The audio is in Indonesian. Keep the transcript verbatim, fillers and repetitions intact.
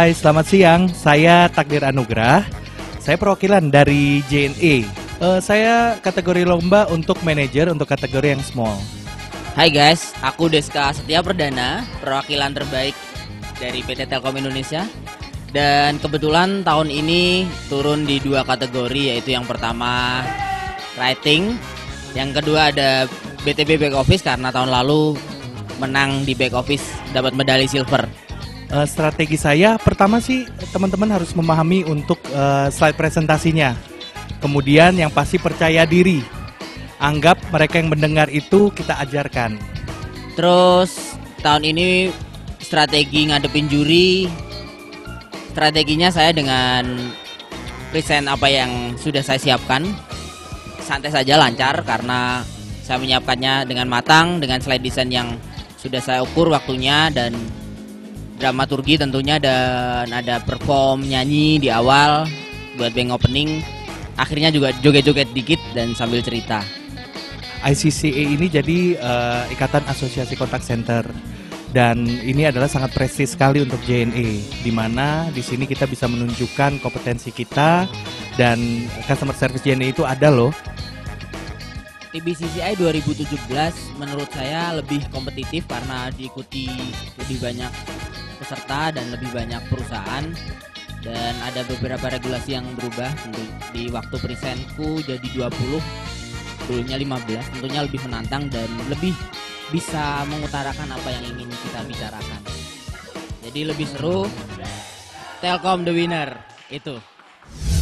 Hai, selamat siang. Saya Takdir Anugrah. Saya perwakilan dari J N E. Uh, saya kategori lomba untuk manajer untuk kategori yang small. Hai guys, aku Deska Setia Perdana, perwakilan terbaik dari P T Telkom Indonesia. Dan kebetulan tahun ini turun di dua kategori, yaitu yang pertama writing, yang kedua ada B T B Back Office karena tahun lalu menang di Back Office, dapat medali silver. Uh, strategi saya pertama sih teman-teman harus memahami untuk uh, slide presentasinya. Kemudian yang pasti percaya diri. Anggap mereka yang mendengar itu kita ajarkan. Terus tahun ini strategi ngadepin juri, strateginya saya dengan present apa yang sudah saya siapkan. Santai saja, lancar karena saya menyiapkannya dengan matang, dengan slide design yang sudah saya ukur waktunya dan dramaturgi tentunya, dan ada perform nyanyi di awal buat bank opening. Akhirnya juga joget-joget dikit dan sambil cerita. I C C A ini jadi uh, Ikatan Asosiasi Kontak Center, dan ini adalah sangat prestis sekali untuk J N E, di mana di sini kita bisa menunjukkan kompetensi kita dan customer service J N E itu ada loh. T B C C I dua ribu tujuh belas menurut saya lebih kompetitif karena diikuti lebih banyak peserta dan lebih banyak perusahaan, dan ada beberapa regulasi yang berubah. Di waktu presentku jadi dua puluh, dulunya lima belas, tentunya lebih menantang dan lebih bisa mengutarakan apa yang ingin kita bicarakan. Jadi lebih seru. Telkom the winner itu.